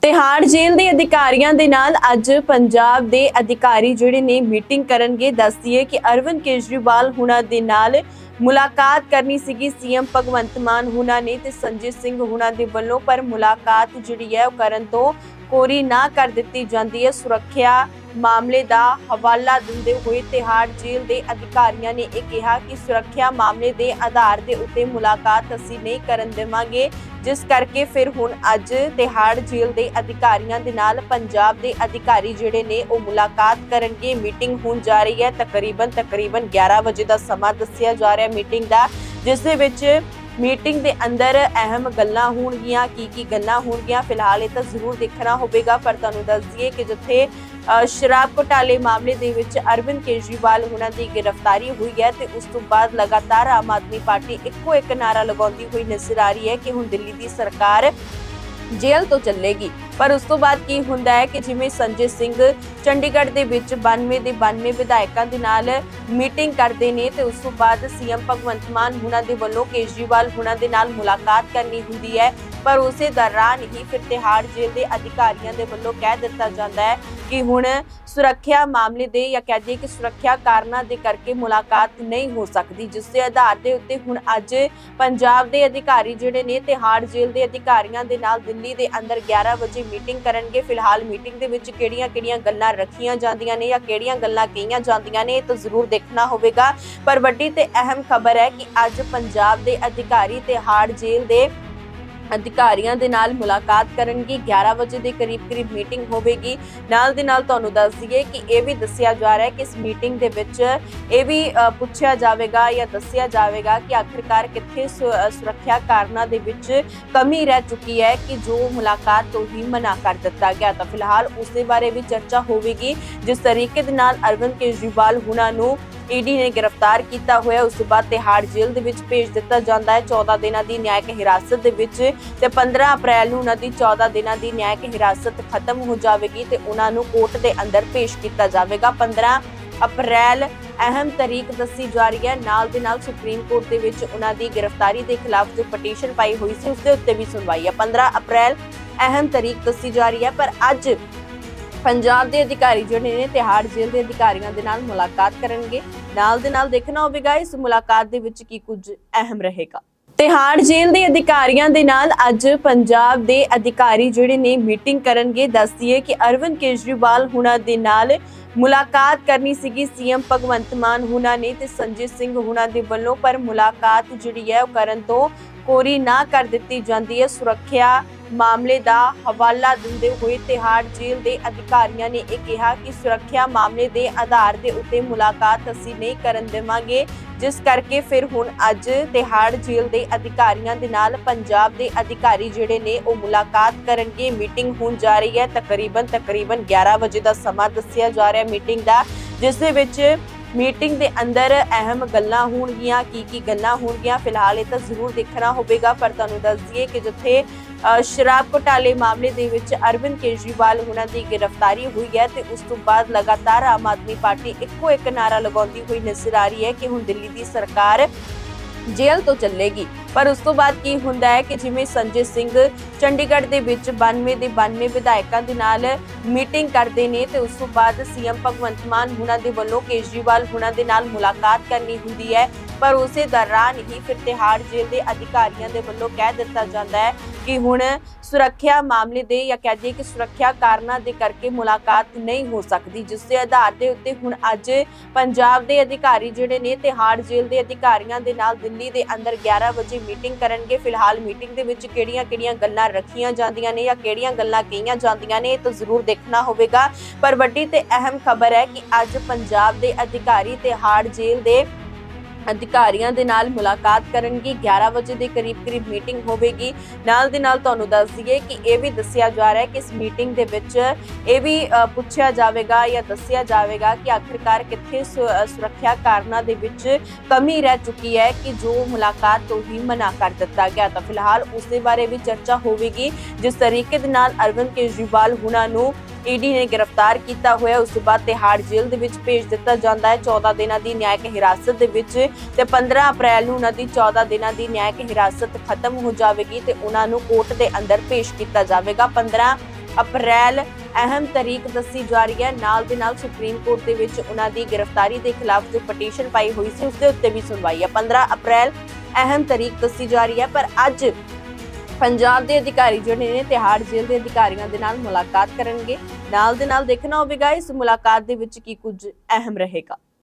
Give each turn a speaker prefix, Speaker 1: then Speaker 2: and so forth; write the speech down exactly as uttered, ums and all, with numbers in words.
Speaker 1: Tihar jail के अधिकारियों के नाल अज पंजाब के अधिकारी जिहड़े ने मीटिंग करनगे। दस दिए कि अरविंद केजरीवाल हुणां दे नाल मुलाकात करनी सीगी सीएम भगवंत मान हुणां ने ते संजय सिंह हुणां दे वल्लों, पर मुलाकात जिहड़ी है ओह करन तो कोरी ना कर दित्ती जांदी है। सुरक्षा मामले का हवाला दिंदे हुए तिहाड़ जेल के अधिकारियों ने यह कहा कि सुरक्षा मामले के आधार के उत्ते मुलाकात असीं नहीं करन देवांगे, जिस करके फिर हुण अज तिहाड़ जेल के अधिकारियों के नाल पंजाब के अधिकारी जिहड़े ने वो मुलाकात करनगे। मीटिंग होण जा रही है तकरीबन तकरीबन ग्यारह बजे का समा दस्सिया जा रहा है मीटिंग का, जिस दे विच मीटिंग के अंदर अहम गल्लां होणगियां। की की गल्लां होणगियां फिलहाल ये तो जरूर देखना होगा, पर तुहानूं दस दईए कि जिथे शराब घोटाले मामले दे विच अरविंद केजरीवाल हुणां दी गिरफ्तारी हुई है ते उस तो बाद लगातार आम आदमी पार्टी इक्को एक नारा लगाउंदी हुई नजर आ रही है कि हुण दिल्ली दी सरकार जेल तो चलेगी। पर उस तो बाद की हुंदा है कि जिवें संजय सिंह चंडीगढ़ दे विच बानवे दे बानवे विधायकों के नाल मीटिंग करते हैं तो उस तो बाद सीएम भगवंत मान हुणां दे वल्लों केजरीवाल हुणां दे नाल मुलाकात करनी हुंदी है। पर उसे दौरान ही फिर तिहाड़ जेल के अधिकारियों के वल्लों कह दिता जाता है कि हुण सुरक्षा मामले दे या कह दिए कि सुरक्षा कारणों के करके मुलाकात नहीं हो सकती, जिसके आधार के उत्ते हुण अज पंजाब के अधिकारी जिहड़े ने तिहाड़ जेल के अधिकारियों के नाल दिल्ली के अंदर ग्यारह बजे मीटिंग करनगे। फिलहाल मीटिंग दे विच किहड़ियां किहड़ियां गल्लां रखियां जांदियां ने या किहड़ियां गल्लां कहीआं जांदियां ने तो जरूर देखना होगा। पर वड्डी ते अहम खबर है कि अज पंजाब के अधिकारी तिहाड़ जेल के अधिकारियों के नाल मुलाकात करनगे। ग्यारह बजे के करीब करीब मीटिंग होगी। नाल दे नाल तुहानूं दस दईए कि यह भी दस्सिया जा रहा है कि इस मीटिंग दे विच यह भी पुछया जाएगा या दस्सिया जाएगा कि आखिरकार कित्थे सुरक्षा कारणों दे विच कमी रह चुकी है कि जो मुलाकात तो ही मना कर दिता गया। तो फिलहाल उस बारे भी चर्चा होगी। जिस तरीके दे नाल अरविंद केजरीवाल हुणां नूं ईडी ने गिरफ्तार किया हुआ, उस बाद तिहाड़ जेल दे विच भेज दिता जाता है चौदह दिनों की न्यायिक हिरासत दे विच ते पंद्रह अप्रैल नूं उन्हां दी चौदह दिनों की न्यायिक हिरासत खत्म हो जाएगी ते उन्हां नूं कोर्ट के अंदर पेश किया जाएगा। पंद्रह अप्रैल अहम तारीख दसी जा रही है। नाल दे नाल सुप्रीम कोर्ट दे विच उन्हां दी गिरफ्तारी के खिलाफ जो पटीशन पाई हुई सी उसके उत्ते भी सुनवाई है। पंद्रह अप्रैल अहम तारीख दसी जा रही है। पर अज पंजाब के अधिकारी जिहड़े ने तिहाड़ जेल के अधिकारियों के नाल मुलाकात करनगे। नाल दे नाल देखना होगा इस मुलाकात दे विच की कुछ अहम रहेगा। तिहाड़ जेल के अधिकारियों के नाल अज पंजाब के अधिकारी जिहड़े ने मीटिंग करनगे। दस दिए कि अरविंद केजरीवाल हुणां दे नाल मुलाकात करनी सीगी सीएम भगवंत मान हुणां ने ते संजय सिंह हुणां दे वल्लों, पर मुलाकात जिहड़ी है ओह करन तो कोरी ना कर दित्ती जांदी है। सुरक्षा मामले का हवाला दिंदे हुए तिहाड़ जेल के अधिकारियों ने यह कहा कि सुरक्षा मामले के आधार के उत्ते मुलाकात असीं नहीं करन देवांगे, जिस करके फिर हुण अज तिहाड़ जेल के अधिकारियों के नाल पंजाब के अधिकारी जिहड़े ने वो मुलाकात करनगे। मीटिंग होण जा रही है तकरीबन तकरीबन ग्यारह बजे का समा दस्सिया जा रहा है मीटिंग का, जिस दे विच मीटिंग के अंदर अहम गल्लां होणगियां। की की गल्लां होणगियां फिलहाल ये तो जरूर देखना होगा। पर तुहानूं दस दईए कि जिथे शराब घोटाले मामले दे विच अरविंद केजरीवाल हुणां दी गिरफ्तारी हुई है तो उस तो बाद लगातार आम आदमी पार्टी इक्को एक नारा लगाउंदी हुई नजर आ रही है कि हुण दिल्ली दी सरकार जेल तो चलेगी। पर उस तो बाद की हुंदा है कि जिवें संजय सिंह चंडीगढ़ दे विच बानवे दे बानवे विधायकों के नाल मीटिंग करते हैं तो उस तो बाद सीएम भगवंत मान हुणां दे वल्लों केजरीवाल हुणां दे नाल मुलाकात करनी हुंदी है। पर उसे दौरान ही फिर तिहाड़ जेल के अधिकारियों के वल्लों कह दिता जाता है कि हुण सुरक्षा मामले दे या कह दिए कि सुरक्षा कारणों के करके मुलाकात नहीं हो सकती, जिसके आधार के उत्ते हुण अज पंजाब के अधिकारी जिहड़े ने तिहाड़ जेल के अधिकारियों के नाल दिल्ली के अंदर ग्यारह बजे मीटिंग करनगे। फिलहाल मीटिंग दे विच किहड़ियां किहड़ियां गल्लां रखियां जांदियां ने या किहड़ियां गल्लां कहीआं जांदियां ने तो जरूर देखना होगा। पर वड्डी ते अहम खबर है कि अज पंजाब के अधिकारी तिहाड़ जेल के अधिकारियों के नाल मुलाकात करनगे। ग्यारह बजे के करीब करीब मीटिंग होगी। नाल दे नाल तुहानूं दस दईए कि यह भी दस्सिया जा रहा है कि इस मीटिंग दे विच यह भी पुछया जाएगा या दस्सिया जाएगा कि आखिरकार कित्थे सुरक्षा कारणों दे विच कमी रह चुकी है कि जो मुलाकात तो ही मना कर दिता गया। तो फिलहाल उस बारे भी चर्चा होगी। जिस तरीके दे नाल अरविंद केजरीवाल हुणां नूं ईडी ने गिरफ्तार किया हुआ, उस बाद तिहाड़ जेल दे विच भेज दिता जाता है चौदह दिनों की न्यायिक हिरासत दे विच ते पंद्रह अप्रैल नूं उन्हां दी चौदह दिनों की न्यायिक हिरासत खत्म हो जाएगी तो उन्हां नूं कोर्ट के अंदर पेश किया जाएगा। पंद्रह ਅਪ੍ਰੈਲ ਅਹਿਮ ਤਾਰੀਖ ਦੱਸੀ ਜਾ ਰਹੀ ਹੈ। ਨਾਲ ਦੇ ਨਾਲ ਸੁਪਰੀਮ ਕੋਰਟ ਦੇ ਵਿੱਚ ਉਹਨਾਂ ਦੀ ਗ੍ਰਿਫਤਾਰੀ ਦੇ ਖਿਲਾਫ ਜੋ ਪਟੀਸ਼ਨ ਪਾਈ ਹੋਈ ਸੀ ਉਸ ਦੇ ਉੱਤੇ ਵੀ ਸੁਣਵਾਈ ਹੈ। ਪੰਦਰਾਂ ਅਪ੍ਰੈਲ ਅਹਿਮ ਤਾਰੀਖ ਦੱਸੀ ਜਾ ਰਹੀ ਹੈ, ਪਰ ਅੱਜ ਪੰਜਾਬ ਦੇ ਅਧਿਕਾਰੀ ਜਿਹੜੇ ਨੇ ਤਿਹਾੜ ਜੇਲ੍ਹ ਦੇ ਅਧਿਕਾਰੀਆਂ ਦੇ ਨਾਲ ਮੁਲਾਕਾਤ ਕਰਨਗੇ। ਨਾਲ ਦੇ ਨਾਲ ਦੇਖਣਾ ਹੋਵੇਗਾ ਇਸ ਮੁਲਾਕਾਤ ਦੇ ਵਿੱਚ ਕੀ ਕੁਝ ਅਹਿਮ ਰਹੇਗਾ।